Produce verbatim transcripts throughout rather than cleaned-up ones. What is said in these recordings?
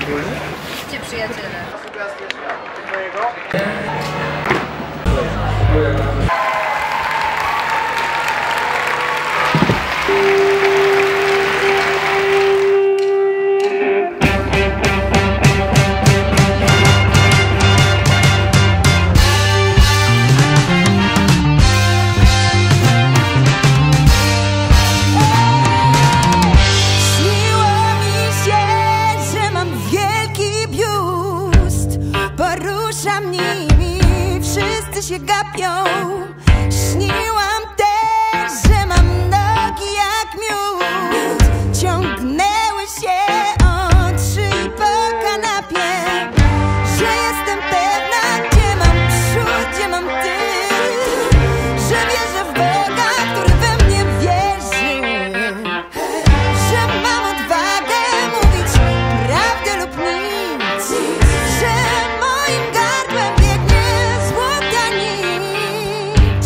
Gdzie przyjaciele? Poruszam nimi, wszyscy się gapią. Śniłam też, że mam nogi jak miód. Ciągnęły się od szyi po kanapie. Że jestem pewna, gdzie mam przód, gdzie mam tył. Że wierzę w Boga, który we mnie wierzy. Że mam odwagę mówić prawdę lub nic. Że moim gardłem biegnie złota nić.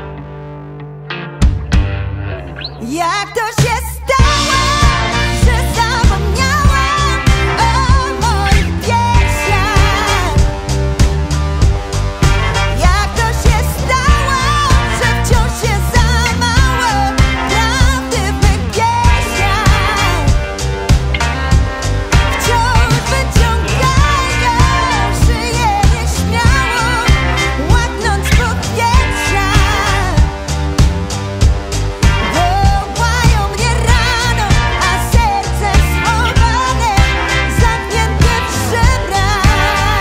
Jak to się stało, że zapomniałam o moich piersiach? Jak to się stało, że wciąż się za mało prawdy w mych piersiach? Wciąż wyciągają szyję nieśmiało, łaknąc powietrza. Wołają mnie rano, a serce schowane, zamknięte w żebrach.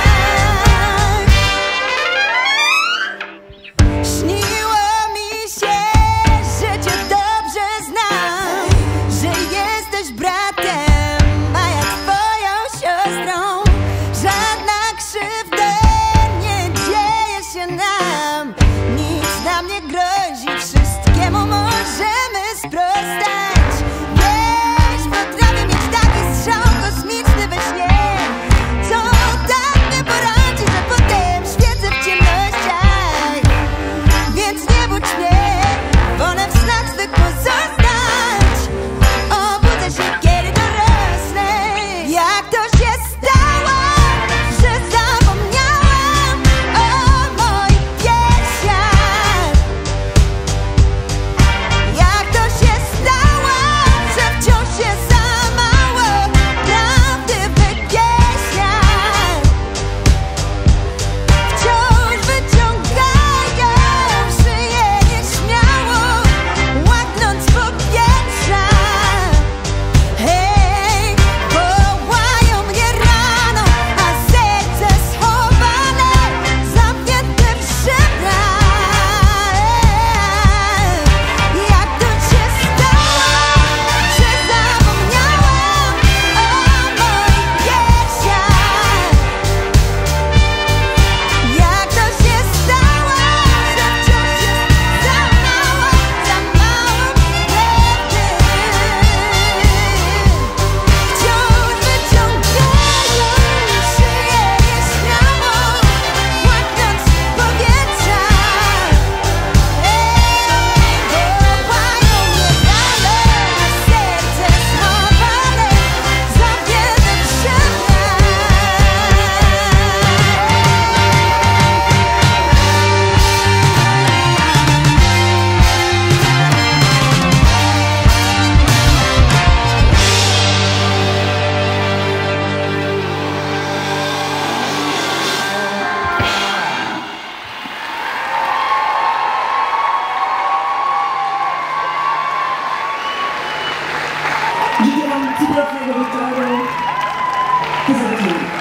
Śniło mi się, że cię dobrze znam, że jesteś bratem, a ja twoją siostrą. Żadna krzywda nie dzieje się nam, nic nam nie grozi, wszystkiemu możemy sprostać. Wiesz, potrafię mieć taki strzał kosmiczny we śnie, co tak mnie poradzi, że potem świecę w ciemnościach. Więc nie budź mnie, wolę w snach swych pozostać. Obudzę się, kiedy dorosnę. Jak to się stało, że zapomniałam o moich piersiach? Jak to się stało, że wciąż się za mało prawdy w mych piersiach? Wciąż wyciągają szyję nieśmiało, łaknąc powietrza. Hej, wołają mnie rano, a serce schowane, zamknięte w żebrach. Jak to się stało, że zapomniałam o moich piersiach? Jak to się stało, że wciąż jest za mało, za mało prawdy? Wciąż wyciągają szyję nieśmiało, łaknąc powietrza. Wołają mnie rano, a serce schowane, zamknięte w żebrach. Życzę wam cudownego wieczoru. Pozdrowienia.